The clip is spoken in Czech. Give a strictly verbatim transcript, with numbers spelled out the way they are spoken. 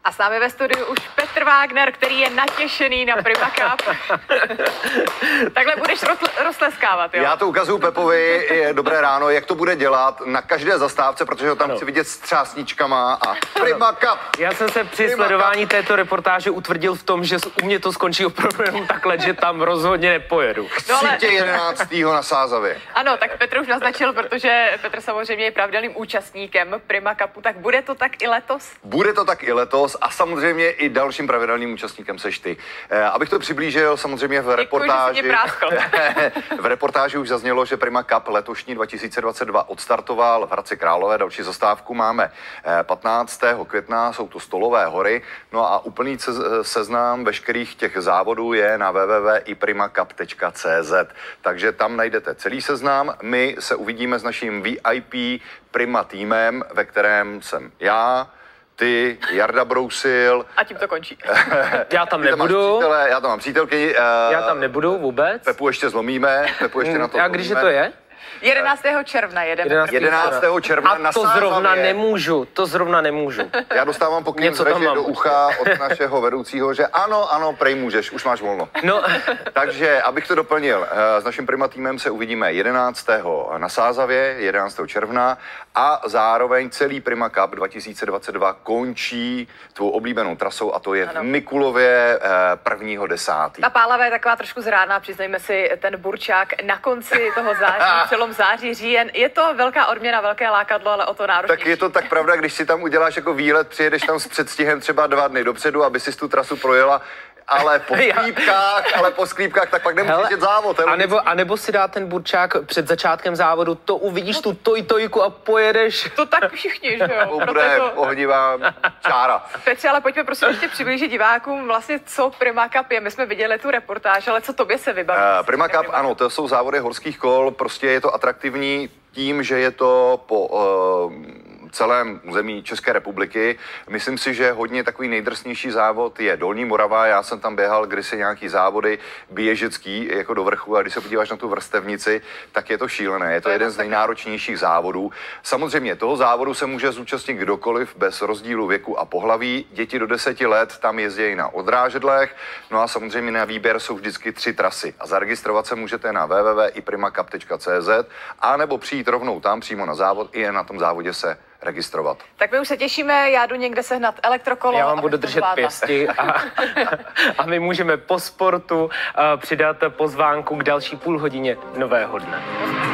A s námi ve studiu už Petr Wagner, který je natěšený na Prima Cup. Takhle budeš roztleskávat, jo? Já to ukazuju Pepovi, dobré ráno, jak to bude dělat na každé zastávce, protože ho tam ano. chci vidět s třásničkama a Prima Cup. Já jsem se při Prima sledování Cup. této reportáže utvrdil v tom, že u mě to skončí opravdu jenom takhle, že tam rozhodně nepojedu. Chci no ale... tě jedenáctého na Sázavě. Ano, tak Petr už naznačil, protože Petr samozřejmě je pravidelným účastníkem Prima Cupu, tak bude to tak i letos? Bude to tak i letos a samozřejmě i dalším pravidelným účastníkem seš ty. Eh, abych to přiblížil, samozřejmě v reportáži... v reportáži už zaznělo, že Prima Cup letošní dva tisíce dvacet dva odstartoval v Hradci Králové. Další zastávku máme patnáctého května, jsou to Stolové hory. No a úplný seznam veškerých těch závodů je na w w w tečka i prima cup tečka c z. Takže tam najdete celý seznam. My se uvidíme s naším V I P Prima týmem, ve kterém jsem já, ty, Jarda Brousil. A tím to končí. Já tam nebudu. Přítele, já tam mám přítelky. Uh, já tam nebudu vůbec. Pepu ještě zlomíme. Pepu ještě na to A když to je? jedenáctého června jedeme. jedenáctého června a na to Sázavě. zrovna nemůžu, to zrovna nemůžu. Já dostávám pokyn z režie do ucha od našeho vedoucího, že ano, ano, prej můžeš, už máš volno. No. Takže, abych to doplnil, s naším Prima týmem se uvidíme jedenáctého na Sázavě, jedenáctého června a zároveň celý Prima Cup dva tisíce dvacet dva končí tvou oblíbenou trasou a to je ano. v Mikulově prvního desátého Ta Pálava je taková trošku zrádná, přiznejme si, ten burčák na konci toho září, přelom září, říjen. Je to velká odměna, velké lákadlo, ale o to náročnější. Tak je to tak pravda, když si tam uděláš jako výlet, přijedeš tam s předstihem třeba dva dny dopředu, aby si tu trasu projela, ale po sklípkách, ale po sklípkách, tak pak nemůžeš jít závod. A nebo, a nebo si dá ten burčák před začátkem závodu, to uvidíš no, tu toj-tojku a pojedeš. To tak všichni, že jo? Bude to... ohnivá čára. Petře, ale pojďme prosím ještě přiblížit divákům vlastně, co Prima Cup je. My jsme viděli tu reportáž, ale co tobě se vybaví? Uh, Prima Cup, ano, to jsou závody horských kol, prostě je to atraktivní tím, že je to po uh, celém území České republiky. Myslím si, že hodně takový nejdrsnější závod je Dolní Morava. Já jsem tam běhal kdysi nějaký závody běžecký jako do vrchu a když se podíváš na tu vrstevnici, tak je to šílené. Je to jeden z nejnáročnějších závodů. Samozřejmě toho závodu se může zúčastnit kdokoliv bez rozdílu věku a pohlaví. Děti do deseti let tam jezdí na odrážedlech. No a samozřejmě na výběr jsou vždycky tři trasy. A zaregistrovat se můžete na w w w tečka i prima cup tečka c z a nebo přijít rovnou tam přímo na závod i na tom závodě se registrovat. Tak my už se těšíme, já jdu někde sehnat elektrokolo. Já vám budu držet pěsti a, a my můžeme po sportu uh, přidat pozvánku k další půl hodině nového dne.